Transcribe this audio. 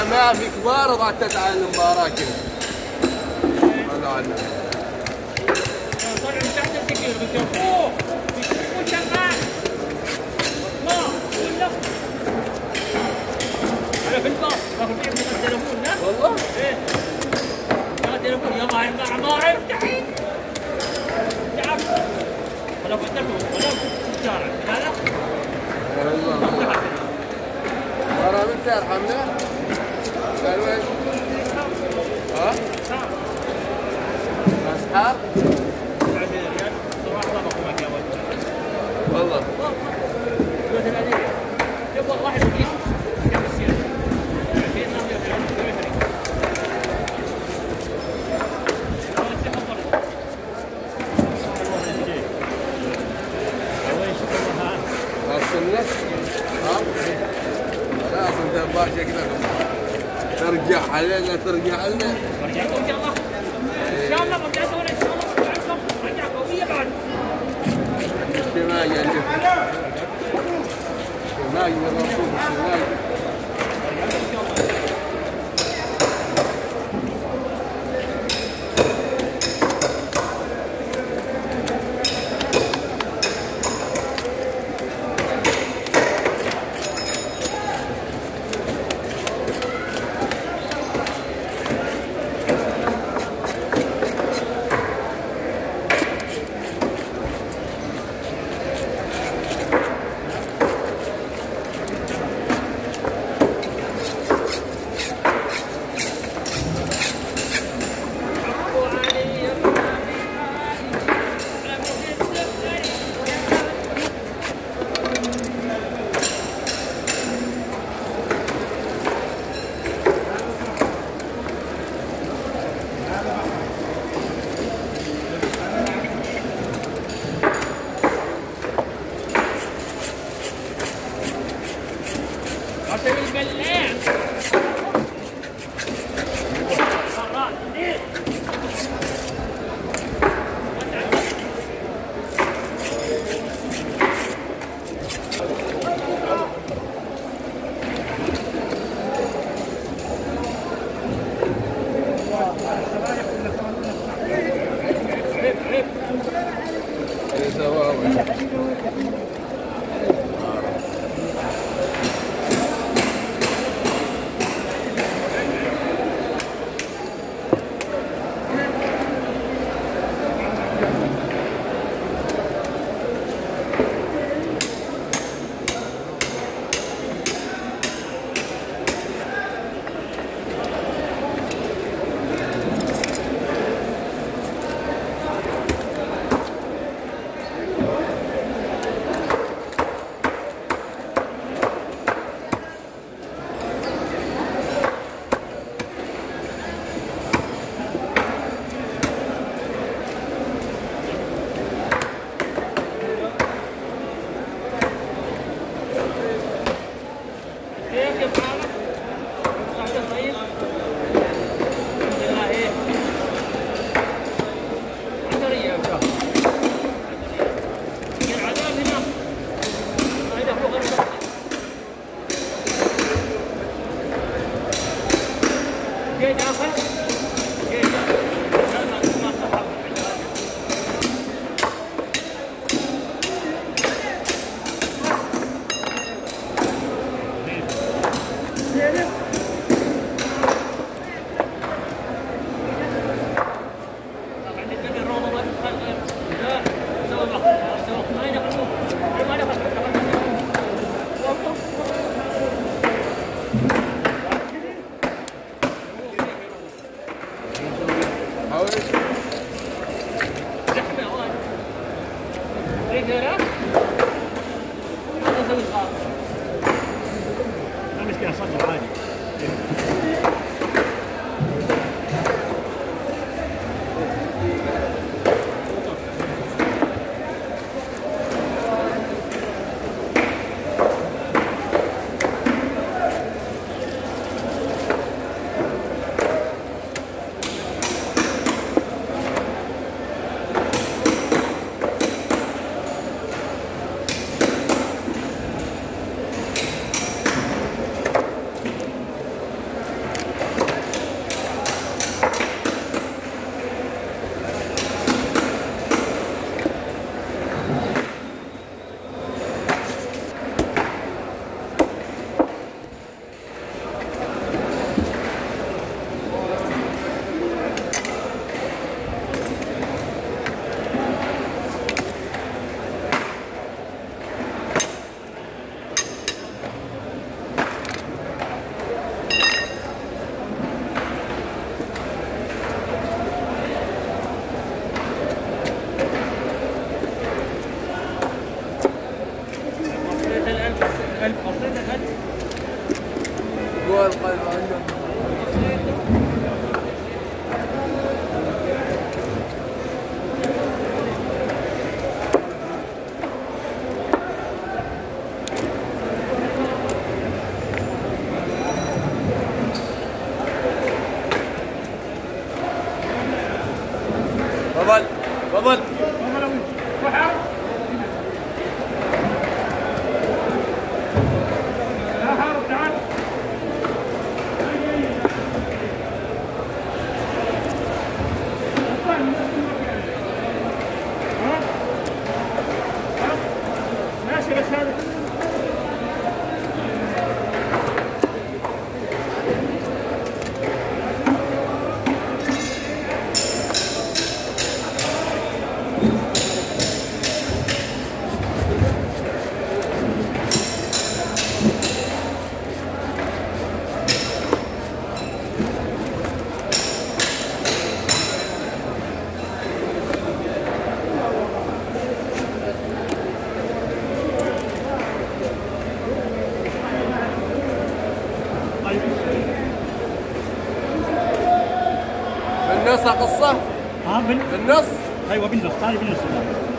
ما في كبار وضعت تتعلم باراكن. هذا عنه. طلع من تحت السكير بتشوفوه بيشوفون شغال. الله ولا على في الباص باخذ فيه من التليفون لا والله؟ ايه يا تليفون يا ما عرفت الحين تعرف ولا قدرته ولا في الشارع لا والله ترى من سعر حمله؟ قال وين؟ ها؟ أسحار؟ 7 ريال صراحة ما باخذ معك يا ولد والله 30 ريال يبغى واحد يجيب كم يصير؟ 20 السنة؟ ها؟ لازم دباشة كذا ترجع علينا ترجع لنا. برجعكم ان شاء الله. ان شاء الله برجعكم ان شاء الله برجعكم رجعة قوية بعد. الشماية اللي الشماية والرسول الشماية. برجعكم ان شاء الله. راسها قصة؟ ها بالنص؟ ايوه بالنص، هذه بالنص.